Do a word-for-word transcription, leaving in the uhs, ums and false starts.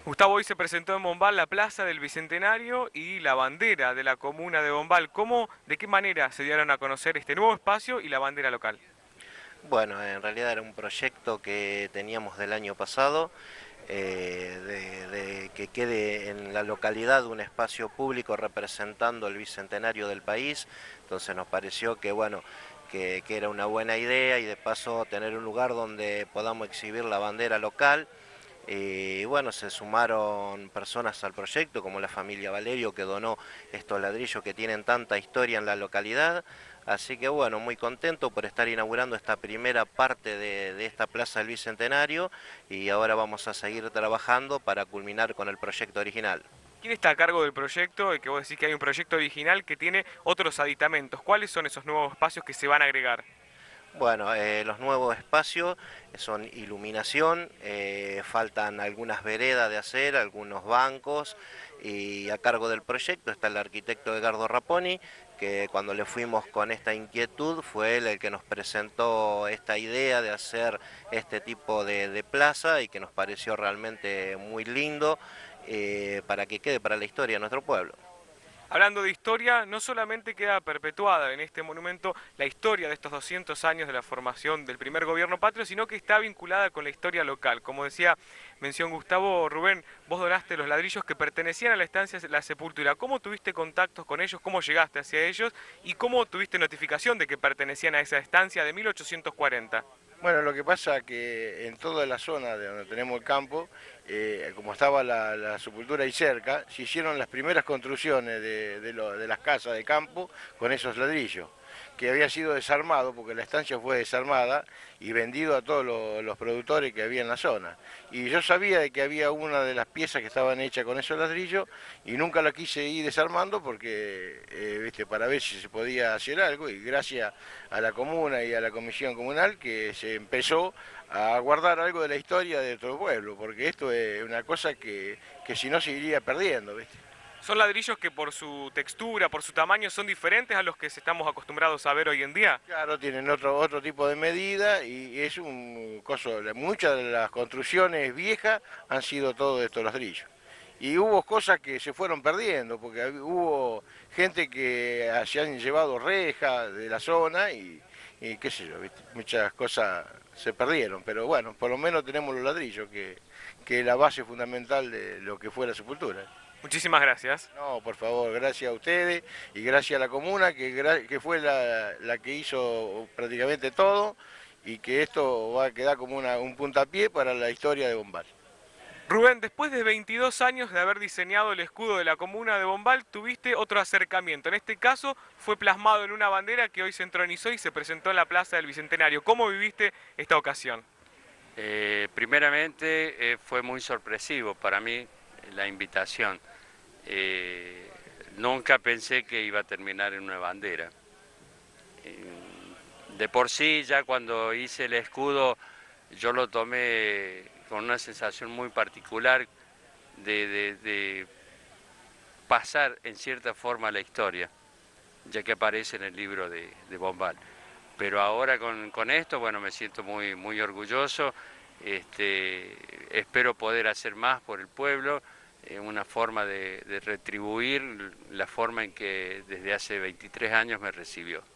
Gustavo, hoy se presentó en Bombal la Plaza del Bicentenario y la bandera de la comuna de Bombal. ¿Cómo, de qué manera se dieron a conocer este nuevo espacio y la bandera local? Bueno, en realidad era un proyecto que teníamos del año pasado, eh, de, de que quede en la localidad un espacio público representando el bicentenario del país. Entonces nos pareció que bueno, que, que era una buena idea y de paso tener un lugar donde podamos exhibir la bandera local. Y bueno, se sumaron personas al proyecto, como la familia Valerio, que donó estos ladrillos que tienen tanta historia en la localidad. Así que bueno, muy contento por estar inaugurando esta primera parte de, de esta Plaza del Bicentenario y ahora vamos a seguir trabajando para culminar con el proyecto original. ¿Quién está a cargo del proyecto? Y que vos decís que hay un proyecto original que tiene otros aditamentos. ¿Cuáles son esos nuevos espacios que se van a agregar? Bueno, eh, los nuevos espacios son iluminación, eh, faltan algunas veredas de hacer, algunos bancos, y a cargo del proyecto está el arquitecto Edgardo Raponi, que cuando le fuimos con esta inquietud fue él el que nos presentó esta idea de hacer este tipo de, de plaza y que nos pareció realmente muy lindo, eh, para que quede para la historia de nuestro pueblo. Hablando de historia, no solamente queda perpetuada en este monumento la historia de estos doscientos años de la formación del primer gobierno patrio, sino que está vinculada con la historia local. Como decía, mención Gustavo, Rubén, vos donaste los ladrillos que pertenecían a la estancia La Sepultura. ¿Cómo tuviste contactos con ellos? ¿Cómo llegaste hacia ellos? ¿Y cómo tuviste notificación de que pertenecían a esa estancia de mil ochocientos cuarenta? Bueno, lo que pasa es que en toda la zona de donde tenemos el campo, eh, como estaba la, la sepultura ahí cerca, se hicieron las primeras construcciones de, de lo- de las casas de campo con esos ladrillos, que había sido desarmado, porque la estancia fue desarmada y vendido a todos los, los productores que había en la zona. Y yo sabía de que había una de las piezas que estaban hechas con esos ladrillos y nunca la quise ir desarmando porque, eh, viste, para ver si se podía hacer algo, y gracias a la comuna y a la comisión comunal que se empezó a guardar algo de la historia de nuestro pueblo, porque esto es una cosa que, que si no se iría perdiendo, ¿viste? ¿Son ladrillos que por su textura, por su tamaño, son diferentes a los que estamos acostumbrados a ver hoy en día? Claro, tienen otro, otro tipo de medida y es un coso, muchas de las construcciones viejas han sido todo de estos ladrillos. Y hubo cosas que se fueron perdiendo, porque hab- hubo gente que se han llevado rejas de la zona y, y qué sé yo, ¿viste? Muchas cosas se perdieron, pero bueno, por lo menos tenemos los ladrillos, que, que es la base fundamental de lo que fue la sepultura. Muchísimas gracias. No, por favor, gracias a ustedes y gracias a la comuna que, gra- que fue la, la que hizo prácticamente todo y que esto va a quedar como una, un puntapié para la historia de Bombal. Rubén, después de veintidós años de haber diseñado el escudo de la comuna de Bombal, tuviste otro acercamiento. En este caso fue plasmado en una bandera que hoy se entronizó y se presentó en la Plaza del Bicentenario. ¿Cómo viviste esta ocasión? Eh, primeramente eh, fue muy sorpresivo para mí la invitación. Eh, Nunca pensé que iba a terminar en una bandera. Eh, de por sí, ya cuando hice el escudo, yo lo tomé con una sensación muy particular de, de- de pasar en cierta forma la historia, ya que aparece en el libro de, de Bombal. Pero ahora con, con esto, bueno, me siento muy, muy orgulloso. Este, espero poder hacer más por el pueblo, eh, una forma de, de retribuir la forma en que desde hace veintitrés años me recibió.